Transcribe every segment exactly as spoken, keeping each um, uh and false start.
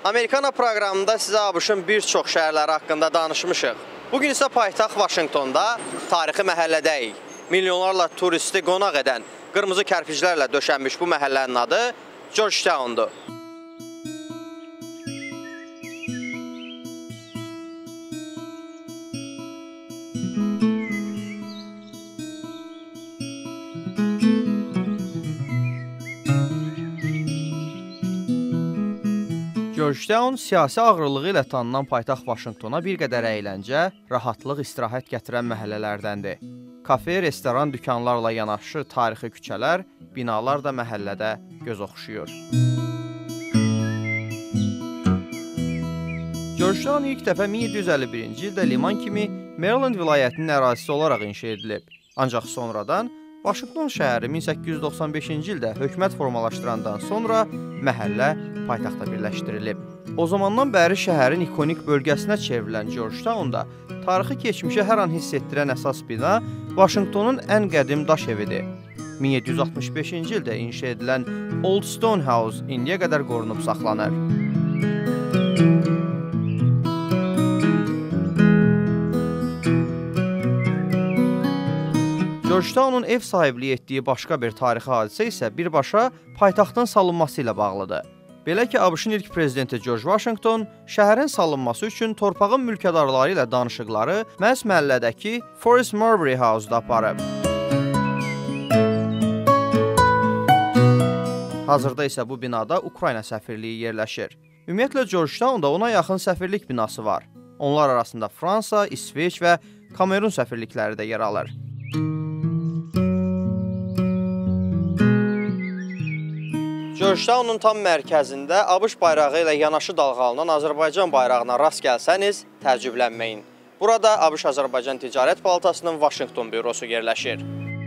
Amerikana proqramında sizə ABŞ-ın bir çox şəhərləri haqqında danışmışıq. Bugün isə paytaxt Vaşinqtonda tarixi məhəllədəyik. Milyonlarla turisti qonaq edən qırmızı kərpiclərlə döşənmiş bu məhəllənin adı Georgetown'dur. Georgetown siyasi ağırlığı ilə tanınan paytaxt Vaşinqtona bir qədər əyləncə, rahatlıq, istirahət gətirən məhəllələrdəndir. Kafe, restoran, dükanlarla yanaşı tarixi küçələr, binalar da məhəllədə göz oxşuyur. Georgetown ilk dəfə min yeddi yüz əlli birinci ildə liman kimi Maryland vilayətinin ərazisi olaraq inşa edilib. Ancaq sonradan Vaşinqton şəhəri min səkkiz yüz doxsan beşinci ildə hökumət formalaşdırandan sonra məhəllə paytaxta birləşdirilib. O zamandan bəri şəhərin ikonik bölgəsinə çevrilən Georgetown'da tarixi keçmişə hər an hiss etdirən əsas bina Vaşinqtonun ən qədim daş evidir. min yeddi yüz altmış beşinci ildə inşa edilən Old Stone House indiyə qədər qorunub saxlanır. Georgetown'un ev sahibliyi etdiyi başqa bir tarixi hadisə isə birbaşa paytaxtın salınması ilə bağlıdır. Belə ki, ABŞ-ın ilk prezidenti George Washington şəhərin salınması üçün torpağın mülkədarları ilə danışıqları məhz məhəllədəki Forest Marbury House-da aparıb. Hazırda isə bu binada Ukrayna səfirliyi yerləşir. Ümumiyyətlə, Georgetown'da ona yaxın səfirlik binası var. Onlar arasında Fransa, İsveç və Kamerun səfirlikləri də yer alır. Georgetown'un tam mərkəzində ABŞ bayrağı ilə yanaşı dalğalanan Azərbaycan bayrağına rast gəlsəniz, təəccüblənməyin. Burada ABŞ-Azərbaycan Ticarət Palatasının Vaşinqton bürosu yerləşir.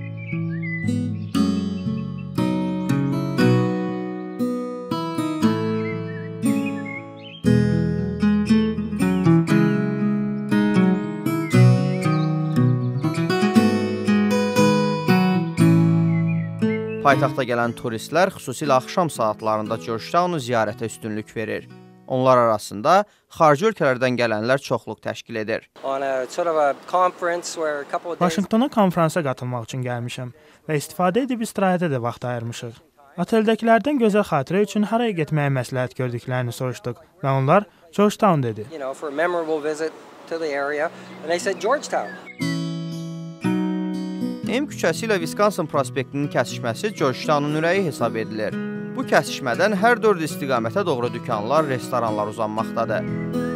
Paytaxta gələn turistlər xüsusilə axşam saatlarında Georgetown'u ziyarətə üstünlük verir. Onlar arasında xarici ölkələrdən gələnlər çoxluq təşkil edir. Vaşinqtona konfransa qatılmaq üçün gəlmişəm və istifadə edib istirahətə də vaxt ayırmışıq. Oteldəkilərdən gözəl xatirə üçün haraya getməyə məsləhət gördüklərini soruşduq və onlar Georgetown dedi. M küçəsi ilə Wisconsin prospektinin kəsişməsi Georgetown'un ürəyi hesab edilir. Bu kəsişmədən hər dörd istiqamətə doğru dükanlar, restoranlar uzanmaqdadır.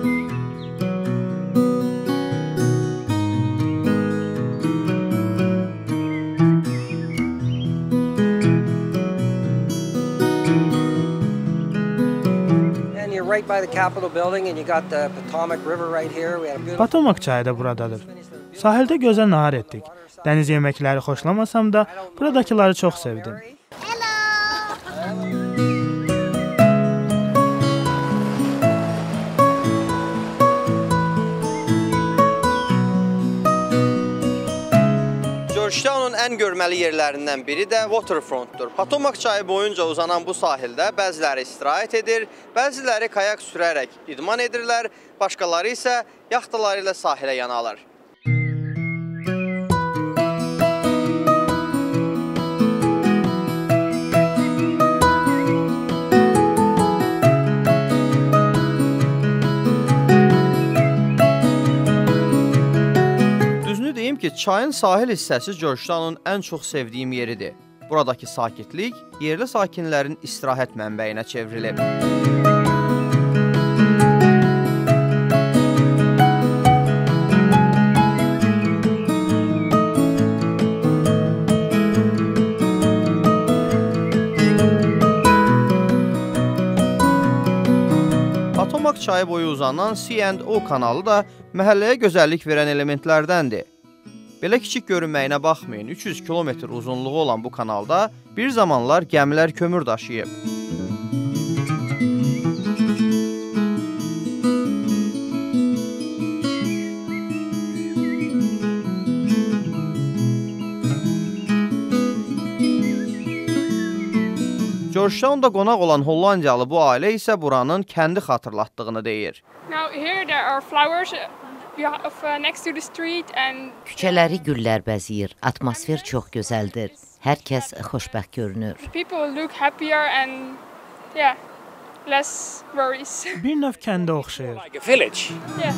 Potomac çayı da buradadır. Sahildə gözəl nahar etdik. Dəniz yeməkləri xoşlamasam da, buradakıları çox sevdim. Georgetown'un ən görməli yerlərindən biri də waterfrontdur. Potomac çayı boyunca uzanan bu sahildə bəziləri istirahət edir, bəziləri kayak sürərək idman edirlər, başqaları isə yaxtaları ilə sahilə yanalır. Ki, çayın sahil hissəsi Georgetown'un ən çox sevdiyim yeridir. Buradakı sakitlik yerli sakinlərin istirahət mənbəyinə çevrilib. Potomac çayı boyu uzanan C and O kanalı da məhəlləyə gözəllik verən elementlərdəndir. Belə kiçik görünməyinə baxmayın, üç yüz kilometr uzunluğu olan bu kanalda bir zamanlar gəmilər kömür daşıyıb. Georgetown'da qonaq olan Hollandiyalı bu ailə isə buranın kəndi xatırlatdığını deyir. Now here there are flowers of uh, next to the street and Küçələri güllər bəzəyir. Atmosfer çox gözəldir. Hər kəs xoşbəxt görünür. people look happier and yeah, less worries. Bir növ kəndə oxşayır. Like a village. Yeah.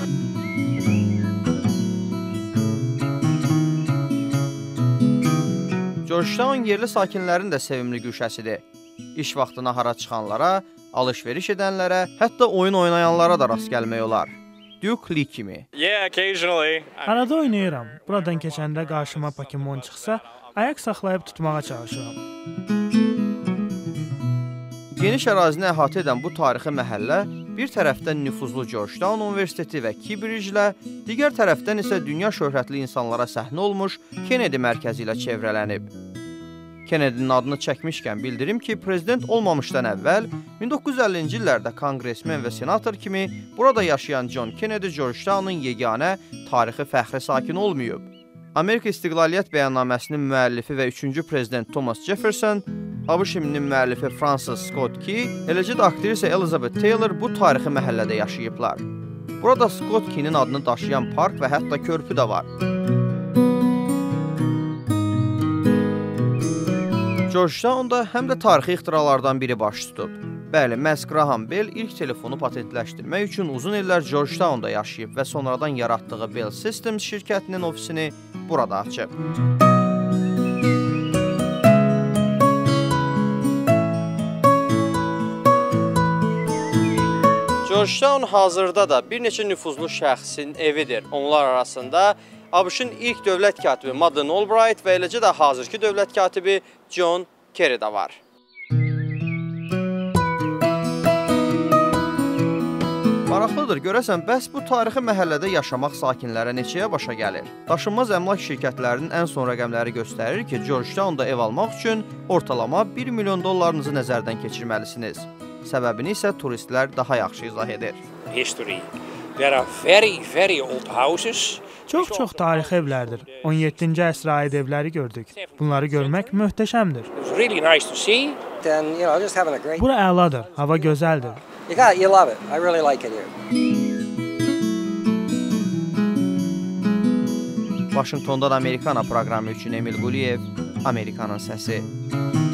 Georgetown yerli sakinlərin də sevimli güşəsidir. İş vaxtı nahara çıxanlara, alış-veriş edənlərə, hətta oyun oynayanlara da rast gəlmək olar. Duke Lee kimi. Yeah, occasionally. Arada oynayıram. Buradan keçəndə qarşıma Pokemon çıxsa, ayaq saxlayıb tutmağa çalışıram. Geniş ərazini əhatə edən bu tarixi məhəllə bir tərəfdən nüfuzlu Georgetown Universiteti və Keybridge-lə, digər tərəfdən isə dünya şöhrətli insanlara səhnə olmuş Kennedy mərkəzi ilə çevrələnib. Kennedy'nin adını çəkmişkən bildirim ki, prezident olmamışdan əvvəl min doqquz yüz əllinci illərdə konqresmen və senator kimi burada yaşayan John Kennedy Georgetown'un yeganə tarixi fəxri sakini olmayıb. Amerika İstiqlaliyyət Bəyannaməsinin müəllifi və üçüncü prezident Thomas Jefferson, ABŞ himninin müəllifi Francis Scott Key, eləcə də aktrisa Elizabeth Taylor bu tarixi məhəllədə yaşayıblar. Burada Scott Key'nin adını daşıyan park və hətta körpü də var. Georgetown'da həm də tarixi ixtiralardan biri baş tutub. Bəli, məhz Graham Bell ilk telefonu patentləşdirmək üçün uzun illər Georgetown'da yaşayıb və sonradan yaratdığı Bell Systems şirkətinin ofisini burada açıb. Georgetown hazırda da bir neçə nüfuzlu şəxsin evidir. Onlar arasında ABŞ-ın ilk dövlət katibi Madeleine Albright və eləcə də hazırki dövlət katibi John Kerry də var. Maraqlıdır, görəsən, bəs bu tarixi məhəllədə yaşamaq sakinlərə neçəyə başa gəlir? Daşınmaz əmlak şirkətlərinin ən son rəqəmləri göstərir ki, Georgetown'da ev almaq üçün ortalama bir milyon dollarınızı nəzərdən keçirməlisiniz. Səbəbini isə turistlər daha yaxşı izah edir. History. There are very, very old houses. Çox-çox tarixi evlərdir. on yeddinci əsrə aid evləri gördük. Bunları görmək möhtəşəmdir. It's really nice to see. And you know, just having a great. Bura əladır, hava gözəldir. You got, you love it. I really like it here. Vaşinqtondan Amerikana proqramı üçün Emil Quliyev, Amerikanın səsi.